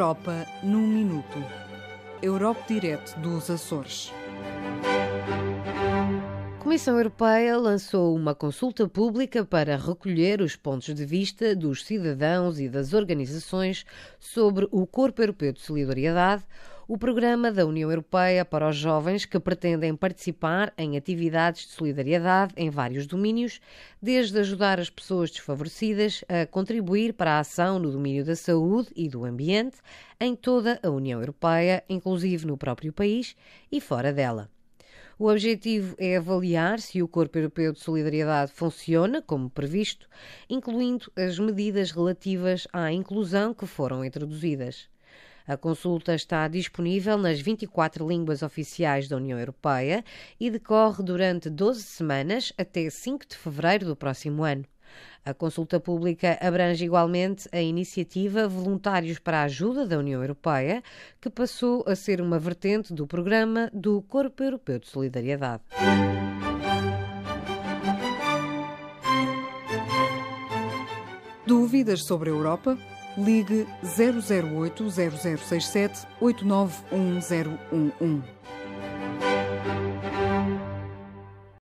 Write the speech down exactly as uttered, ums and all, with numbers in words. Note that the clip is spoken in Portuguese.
Europa num minuto. Europe Direct dos Açores. A Comissão Europeia lançou uma consulta pública para recolher os pontos de vista dos cidadãos e das organizações sobre o Corpo Europeu de Solidariedade, o programa da União Europeia para os jovens que pretendem participar em atividades de solidariedade em vários domínios, desde ajudar as pessoas desfavorecidas a contribuir para a ação no domínio da saúde e do ambiente em toda a União Europeia, inclusive no próprio país e fora dela. O objetivo é avaliar se o Corpo Europeu de Solidariedade funciona como previsto, incluindo as medidas relativas à inclusão que foram introduzidas. A consulta está disponível nas vinte e quatro línguas oficiais da União Europeia e decorre durante doze semanas até cinco de fevereiro do próximo ano. A consulta pública abrange igualmente a iniciativa Voluntários para a Ajuda da União Europeia, que passou a ser uma vertente do programa do Corpo Europeu de Solidariedade. Dúvidas sobre a Europa? Ligue zero zero oito, zero zero seis sete, oito nove um zero um um.